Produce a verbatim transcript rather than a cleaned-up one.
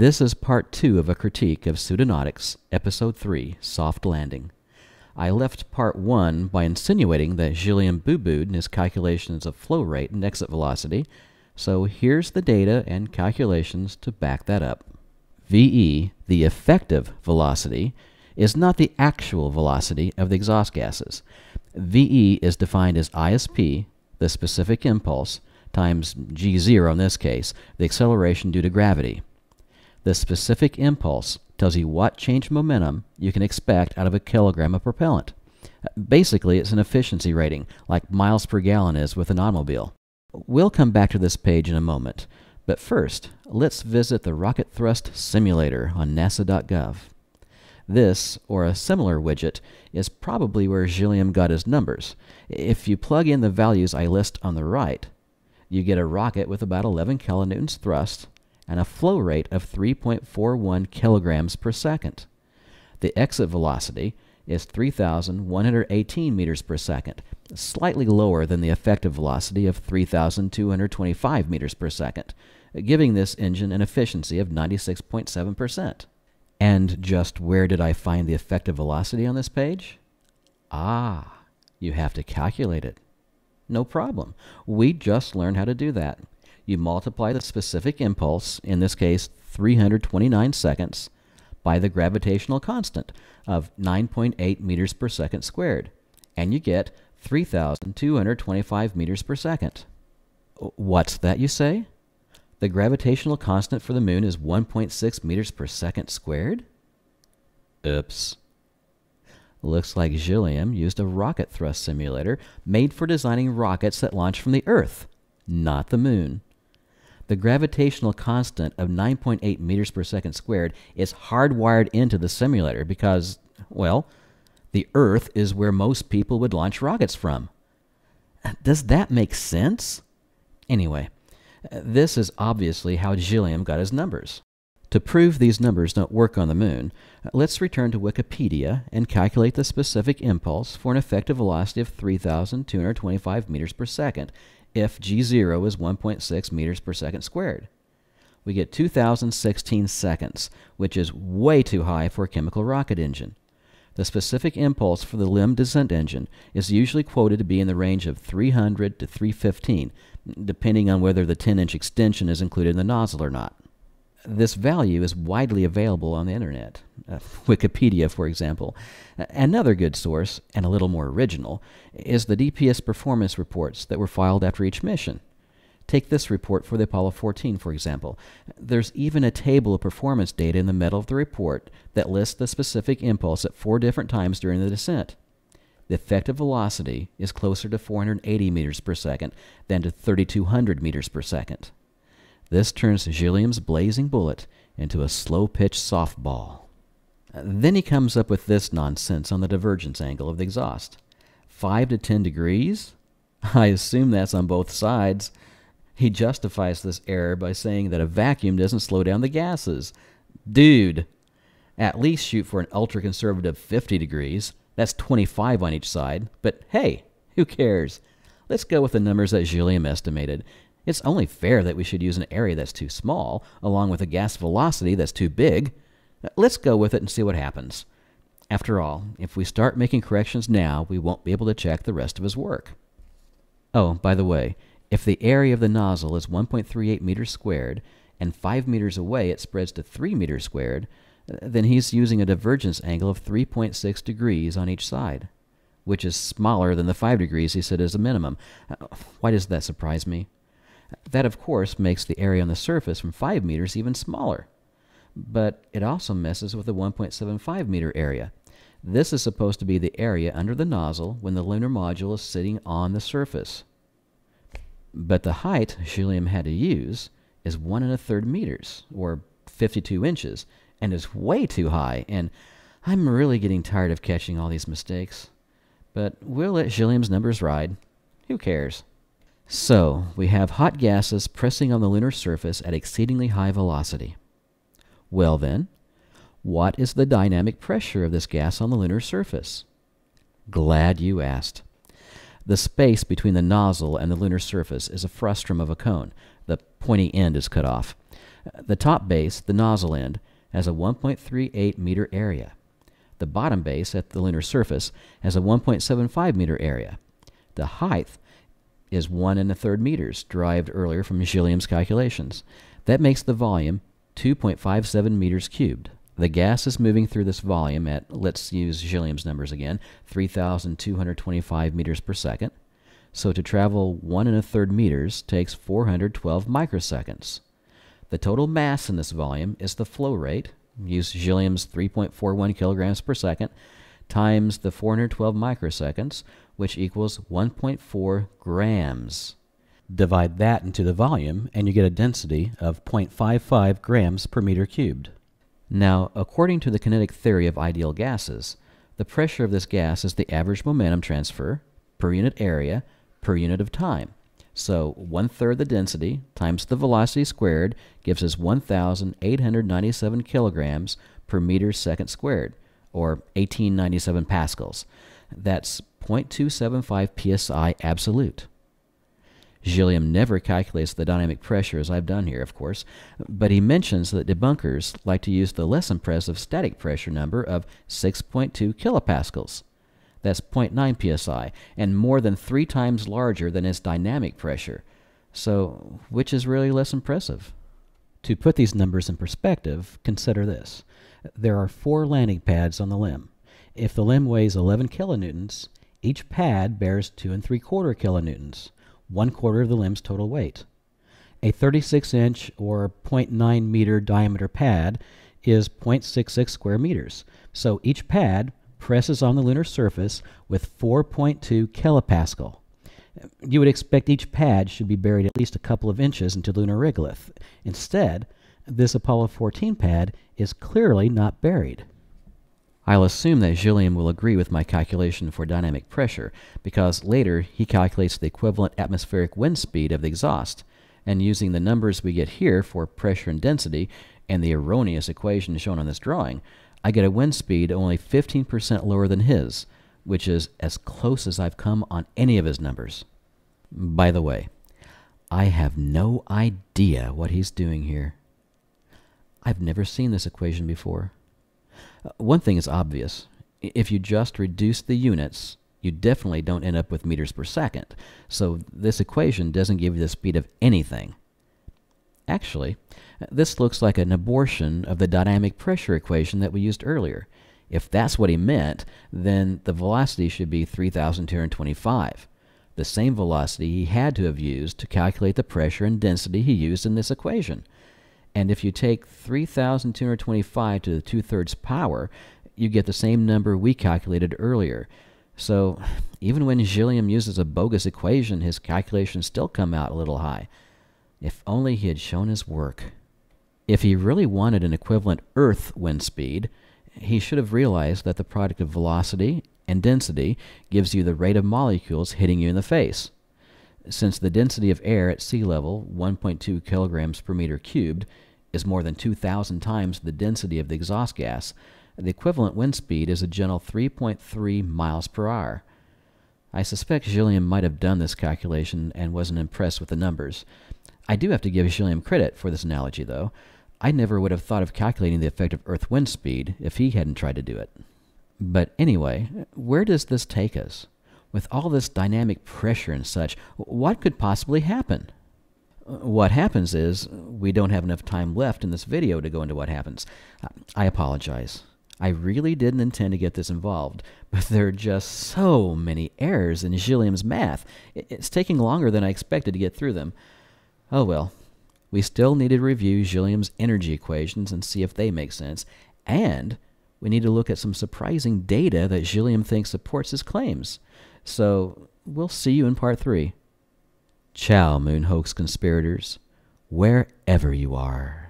This is part two of a critique of Pseudonautics, episode three, Soft Landing. I left part one by insinuating that Guillaume boo-booed in his calculations of flow rate and exit velocity, so here's the data and calculations to back that up. V E, the effective velocity, is not the actual velocity of the exhaust gases. V E is defined as I S P, the specific impulse, times G zero in this case, the acceleration due to gravity. The specific impulse tells you what change momentum you can expect out of a kilogram of propellant. Basically, it's an efficiency rating, like miles per gallon is with an automobile. We'll come back to this page in a moment, but first, let's visit the Rocket Thrust Simulator on NASA dot gov. This, or a similar widget, is probably where Guillaume got his numbers. If you plug in the values I list on the right, you get a rocket with about eleven kilonewtons thrust and a flow rate of three point four one kilograms per second. The exit velocity is three thousand one hundred eighteen meters per second, slightly lower than the effective velocity of three thousand two hundred twenty-five meters per second, giving this engine an efficiency of ninety-six point seven percent. And just where did I find the effective velocity on this page? Ah, you have to calculate it. No problem. We just learned how to do that. You multiply the specific impulse, in this case three hundred twenty-nine seconds, by the gravitational constant of nine point eight meters per second squared, and you get three thousand two hundred twenty-five meters per second. What's that, you say? The gravitational constant for the moon is one point six meters per second squared? Oops. Looks like Guillaume used a rocket thrust simulator made for designing rockets that launch from the Earth, not the moon. The gravitational constant of nine point eight meters per second squared is hardwired into the simulator because, well, the Earth is where most people would launch rockets from. Does that make sense? Anyway, this is obviously how Guillaume got his numbers. To prove these numbers don't work on the moon, let's return to Wikipedia and calculate the specific impulse for an effective velocity of three thousand two hundred twenty-five meters per second if G zero is one point six meters per second squared. We get two thousand sixteen seconds, which is way too high for a chemical rocket engine. The specific impulse for the LEM descent engine is usually quoted to be in the range of three hundred to three fifteen, depending on whether the ten inch extension is included in the nozzle or not. This value is widely available on the internet. Uh, Wikipedia, for example. Another good source, and a little more original, is the D P S performance reports that were filed after each mission. Take this report for the Apollo fourteen, for example. There's even a table of performance data in the middle of the report that lists the specific impulse at four different times during the descent. The effective velocity is closer to four hundred eighty meters per second than to thirty-two hundred meters per second. This turns Guillaume's blazing bullet into a slow-pitch softball. Then he comes up with this nonsense on the divergence angle of the exhaust. five to ten degrees? I assume that's on both sides. He justifies this error by saying that a vacuum doesn't slow down the gases. Dude, at least shoot for an ultra-conservative fifty degrees. That's twenty-five on each side. But hey, who cares? Let's go with the numbers that Guillaume estimated. It's only fair that we should use an area that's too small, along with a gas velocity that's too big. Let's go with it and see what happens. After all, if we start making corrections now, we won't be able to check the rest of his work. Oh, by the way, if the area of the nozzle is one point three eight meters squared, and five meters away it spreads to three meters squared, then he's using a divergence angle of three point six degrees on each side, which is smaller than the five degrees he said is a minimum. Why does that surprise me? That, of course, makes the area on the surface from five meters even smaller. But it also messes with the one point seven five meter area. This is supposed to be the area under the nozzle when the lunar module is sitting on the surface. But the height Guillaume had to use is one and a third meters, or fifty-two inches, and is way too high, and I'm really getting tired of catching all these mistakes. But we'll let Guillaume's numbers ride. Who cares? So, we have hot gases pressing on the lunar surface at exceedingly high velocity. Well then, what is the dynamic pressure of this gas on the lunar surface? Glad you asked. The space between the nozzle and the lunar surface is a frustrum of a cone. The pointy end is cut off. The top base, the nozzle end, has a one point three eight meter area. The bottom base at the lunar surface has a one point seven five meter area. The height is one and a third meters, derived earlier from Guillaumes' calculations. That makes the volume two point five seven meters cubed. The gas is moving through this volume at, let's use Guillaumes' numbers again, three thousand two hundred twenty-five meters per second. So to travel one and a third meters takes four hundred twelve microseconds. The total mass in this volume is the flow rate, use Guillaumes' three point four one kilograms per second, times the four hundred twelve microseconds, which equals one point four grams. Divide that into the volume, and you get a density of zero point five five grams per meter cubed. Now, according to the kinetic theory of ideal gases, the pressure of this gas is the average momentum transfer per unit area per unit of time. So one-third the density times the velocity squared gives us one thousand eight hundred ninety-seven kilograms per meter second squared, or eighteen ninety-seven pascals. That's zero point two seven five psi absolute. Guillaume never calculates the dynamic pressure as I've done here, of course, but he mentions that debunkers like to use the less impressive static pressure number of six point two kilopascals. That's zero point nine psi, and more than three times larger than its dynamic pressure. So, which is really less impressive? To put these numbers in perspective, consider this. There are four landing pads on the limb. If the limb weighs eleven kilonewtons, each pad bears two and three quarter kilonewtons, one quarter of the limb's total weight. A thirty-six inch or zero point nine meter diameter pad is zero point six six square meters. So each pad presses on the lunar surface with four point two kilopascal. You would expect each pad should be buried at least a couple of inches into lunar regolith. Instead, this Apollo fourteen pad is clearly not buried. I'll assume that Guillaume will agree with my calculation for dynamic pressure, because later he calculates the equivalent atmospheric wind speed of the exhaust, and using the numbers we get here for pressure and density and the erroneous equation shown on this drawing, I get a wind speed only fifteen percent lower than his, which is as close as I've come on any of his numbers. By the way, I have no idea what he's doing here. I've never seen this equation before. One thing is obvious. If you just reduce the units, you definitely don't end up with meters per second. So this equation doesn't give you the speed of anything. Actually, this looks like an abortion of the dynamic pressure equation that we used earlier. If that's what he meant, then the velocity should be three thousand two hundred twenty-five, the same velocity he had to have used to calculate the pressure and density he used in this equation. And if you take three thousand two hundred twenty-five to the two-thirds power, you get the same number we calculated earlier. So even when Guillaume uses a bogus equation, his calculations still come out a little high. If only he had shown his work. If he really wanted an equivalent Earth wind speed, he should have realized that the product of velocity and density gives you the rate of molecules hitting you in the face. Since the density of air at sea level, one point two kilograms per meter cubed, is more than two thousand times the density of the exhaust gas, the equivalent wind speed is a gentle three point three miles per hour. I suspect Guillaume might have done this calculation and wasn't impressed with the numbers. I do have to give Guillaume credit for this analogy, though. I never would have thought of calculating the effective Earth wind speed if he hadn't tried to do it. But anyway, where does this take us? With all this dynamic pressure and such, what could possibly happen? What happens is, we don't have enough time left in this video to go into what happens. I apologize. I really didn't intend to get this involved, but there are just so many errors in Guillaume's math. It's taking longer than I expected to get through them. Oh well. We still need to review Guillaume's energy equations and see if they make sense, and we need to look at some surprising data that Guillaume thinks supports his claims. So, we'll see you in part three. Ciao, Moon Hoax conspirators, wherever you are.